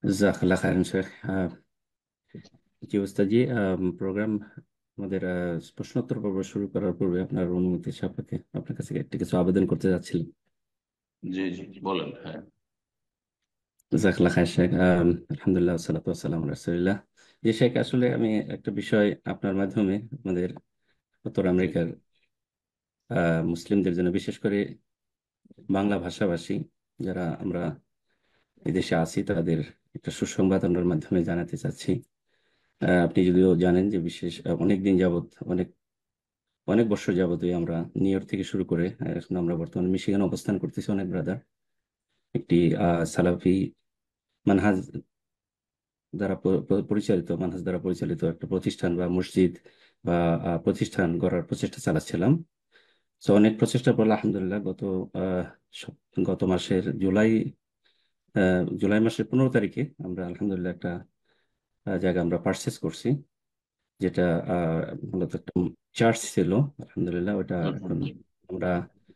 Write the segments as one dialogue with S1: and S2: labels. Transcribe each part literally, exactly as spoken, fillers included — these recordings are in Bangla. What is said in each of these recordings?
S1: জাজাকাল্লাহ খাইরান শেখ। আহ, জি ওস্তাদ জি, প্রোগ্রাম আমাদের আহ, প্রশ্নোত্তর পর্ব শুরু করার পূর্বে আপনার অনুমতি সাপেক্ষে আপনার কাছে একটি কিছু আবেদন করতে যাচ্ছিলাম।
S2: জি জি বলেন। হ্যাঁ,
S1: জাজাকাল্লাহ খাইর শেখ। আহ, আলহামদুলিল্লাহ সালাতু ওয়াসসালামু আলা রাসূলিল্লাহ। যে শেখ, আসলে আমি একটা বিষয় আপনার মাধ্যমে আমাদের উত্তর
S2: জি
S1: আমেরিকার আহ, মুসলিমদের জন্য, বিশেষ করে বাংলা ভাষাভাষী যারা আমরা এদেশে আছি, তাদের একটা সুসংবাদ আপনার মাধ্যমে জানাতে চাচ্ছি। আহ, আপনি যদিও জানেন যে বিশেষ অনেক দিন যাবত, অনেক অনেক বছর যাবতই আমরা নিউ ইয়র্ক থেকে শুরু করে আহ, এখন আমরা বর্তমানে মিশিগানে অবস্থান করতেছি। অনেক ব্রাদার একটি আহ, সালাফি মানহাজ দ্বারা প- প- পরিচালিত মানহাজ দ্বারা পরিচালিত একটা প্রতিষ্ঠান বা মসজিদ বা আহ, প্রতিষ্ঠান গড়ার প্রচেষ্টা চালাচ্ছিলাম। তো অনেক প্রচেষ্টার পর আলহামদুলিল্লাহ গত আহ, সপ- গত মাসের জুলাই আহ, জুলাই মাসের পনেরো তারিখে আমরা আলহামদুলিল্লাহ একটা আহ, জায়গা আমরা পারচেস করছি, যেটা আহ, মূলত একটা চার্চ ছিল। আলহামদুলিল্লাহ ওটা এখন
S2: আলহামদুলিল্লাহ।
S1: আমরা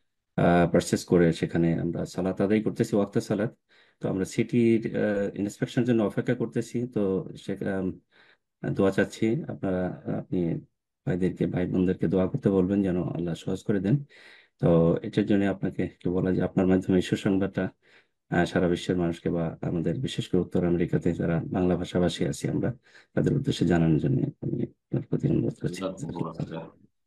S1: পারচেস করে সেখানে আমরা সালাত আদায় করতেছি, ওয়াক্ত সালাত। তো আমরা সিটির ইন্সপেকশনের জন্য অপেক্ষা করতেছি। তো সে আম, দোয়া চাচ্ছি আপনারা, আপনি ভাইদেরকে, ভাই বোনদেরকে দোয়া করতে বলবেন যেন আল্লাহ সহজ করে দেন। তো এটার জন্য আপনাকে একটু বলা যে আপনার মাধ্যমে এই সুসংবাদটা আহ, সারা বিশ্বের মানুষকে বা আমাদের বিশেষ করে উত্তর আমেরিকাতে যারা বাংলা ভাষাভাষী আছি আমরা, তাদের উদ্দেশ্যে জানানোর জন্য আমি আপনার প্রতি অনুরোধ করছি।
S2: জাযাকুমুল্লাহ খাইর।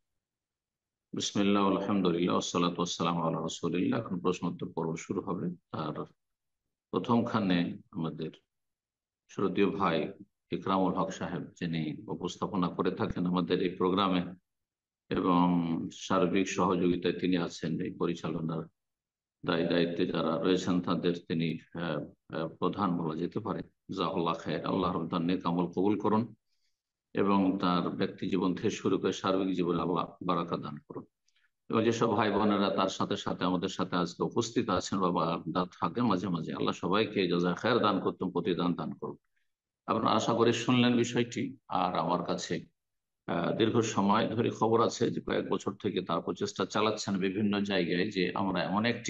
S2: বিসমিল্লাহ আলহামদুলিল্লাহ ওয়াসসালাতু ওয়াসসালামু আলা রাসূলিল্লাহ। এখন প্রশ্নোত্তর পর্ব শুরু হবে। আর প্রথমখানে আমাদের শ্রদ্ধেয় ভাই ইকরামুল হক সাহেব, যিনি উপস্থাপনা করে থাকেন আমাদের এই প্রোগ্রামে এবং সার্বিক সহযোগিতায় তিনি আছেন, এই পরিচালনার দায়ী দায়িত্বে যারা রয়েছেন তাদের তিনি আহ, আহ, প্রধান বলা যেতে পারে। জাজাকাল্লাহ খাইর। আল্লাহ তার নেক আমল কবুল করুন এবং তার ব্যক্তি জীবন থেকে শুরু করে সার্বিক জীবনে আল্লাহ বারাকা দান করুন। এবং যেসব ভাই বোনেরা তার সাথে সাথে আমাদের সাথে আজকে উপস্থিত আছেন বাবা, থাকে মাঝে মাঝে, আল্লাহ সবাইকে জাযা খায়ের দান করতুম, প্রতিদান দান করুন। আপনারা আশা করি শুনলেন বিষয়টি। আর আমার কাছে আহ, দীর্ঘ সময় ধরে খবর আছে যে কয়েক বছর থেকে তার প্রচেষ্টা চালাচ্ছেন বিভিন্ন জায়গায় যে আমরা এমন একটি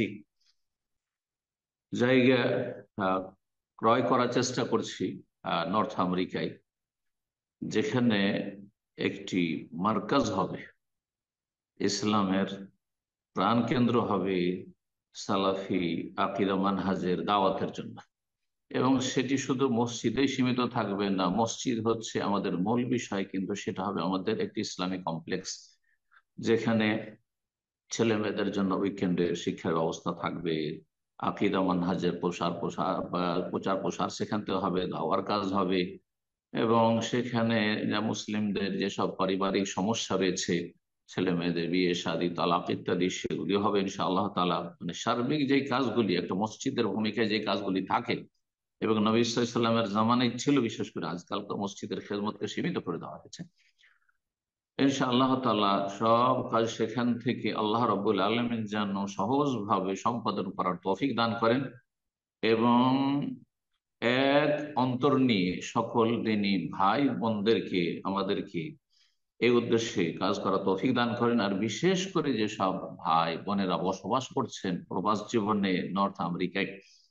S2: জায়গা আহ, ক্রয় করার চেষ্টা করছি আহ, নর্থ আমেরিকায়, যেখানে একটি মার্কাজ হবে, ইসলামের প্রাণকেন্দ্র হবে, সালাফি আকিদা মানহাজের দাওয়াতের জন্য। এবং সেটি শুধু মসজিদেই সীমিত থাকবে না, মসজিদ হচ্ছে আমাদের মূল বিষয়, কিন্তু সেটা হবে আমাদের একটি ইসলামিক কমপ্লেক্স, যেখানে ছেলে মেয়েদের জন্য উইকেন্ডে শিক্ষার ব্যবস্থা থাকবে, আকিদা মানহাজের প্রসার প্রসার বা প্রচার প্রসার সেখান থেকে হবে, দাওয়ার কাজ হবে। এবং সেখানে যা মুসলিমদের যেসব পারিবারিক সমস্যা রয়েছে, ছেলে মেয়েদের বিয়ে শাদী তালাক ইত্যাদি, সেগুলি হবে ইনশাআল্লাহ তাআলা। মানে সার্বিক যে কাজগুলি একটা মসজিদের ভূমিকায় যে কাজগুলি থাকে এবং নবী সাল্লামের জামানায় ছিল, বিশেষ করে, আজকাল তো মসজিদের খেদমতকে সীমিত করে দেওয়া হয়েছে। ইনশাআল্লাহ তাআলা সব কাজ সেখান থেকে আল্লাহ রাব্বুল আলামিন যেন সহজভাবে সম্পাদন করার তৌফিক দান করেন এবং এক অন্তর নিয়ে সকল দিনী ভাই বোনদেরকে, আমাদেরকে এই উদ্দেশ্যে কাজ করা তৌফিক দান করেন। আর বিশেষ করে যেসব ভাই বোনেরা বসবাস করছেন প্রবাস জীবনে নর্থ আমেরিকায়,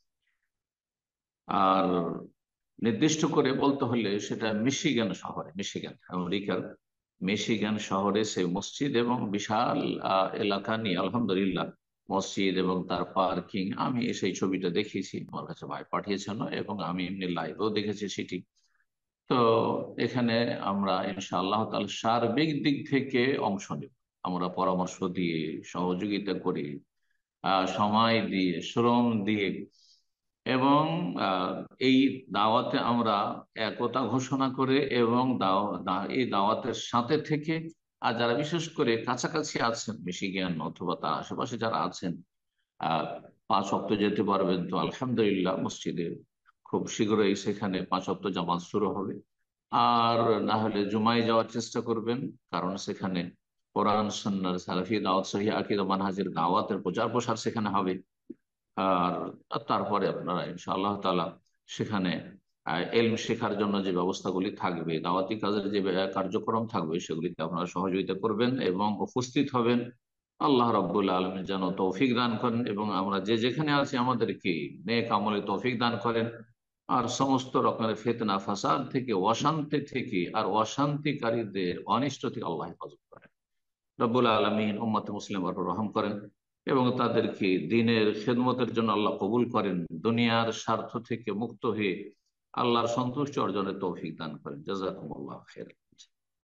S2: আর নির্দিষ্ট করে বলতে হলে সেটা মিশিগান শহরে, মিশিগান আমেরিকার মিশিগান শহরে সেই মসজিদ এবং বিশাল আহ, এলাকা নিয়ে আলহামদুলিল্লাহ মসজিদ এবং তার পার্কিং, আমি সেই ছবিটা দেখেছি, আমার কাছে ভাই পাঠিয়েছেন এবং আমি এমনি লাইভেও দেখেছি সেটি। তো এখানে আমরা ইনশাআল্লাহ তাআলা সার্বিক দিক থেকে অংশ নেব। আমরা পরামর্শ দিয়ে, সহযোগিতা করে, আহ, সময় দিয়ে, শ্রম দিয়ে এবং আহ, এই দাওয়াতে আমরা একতা ঘোষণা করে এবং দাও- দা- এই দাওয়াতের সাথে থেকে, আর যারা বিশেষ করে কাছাকাছি আছেন মিশিগান অথবা তার আশেপাশে যারা আছেন, আহ পাঁচ ওয়াক্ত যেতে পারবেন তো আলহামদুলিল্লাহ, মসজিদে খুব শীঘ্রই সেখানে পাঁচ ওয়াক্ত জামাত শুরু হবে। আর না হলে জুমায় যাওয়ার চেষ্টা করবেন, কারণ সেখানে কোরআন সুন্নাহ সালাফি দাওয়াত সহি আকীদা মানহাজের দাওয়াতের প্রচার প্রসার সেখানে হবে। আর আর তারপরে আপনারা ইনশাআল্লাহ তাআলা সেখানে আহ, এলম শেখার জন্য যে ব্যবস্থাগুলি থাকবে, দাওয়াতি কাজের যে আহ, কার্যক্রম থাকবে, সেগুলিতে আপনারা সহযোগিতা করবেন এবং উপস্থিত হবেন। আল্লাহ রাব্বুল আলামিন যেন তৌফিক দান করেন এবং আমরা যে যেখানে আছি আমাদেরকে নেক আমলে তৌফিক দান করেন আর সমস্ত রকমের ফিতনা ফাসাদ থেকে, অশান্তি থেকে আর অশান্তিকারীদের অনিষ্ট থেকে আল্লাহ হেফাজত করেন। রব্বুল আলমিন উম্মতে মুসলিমের উপর রহম করেন এবং তাদেরকে দিনের খেদমতের জন্য আল্লাহ কবুল করেন, দুনিয়ার স্বার্থ থেকে মুক্ত হয়ে আল্লাহর সন্তুষ্টি অর্জনের তৌফিক দান করেন। জাযাকুমুল্লাহ খের।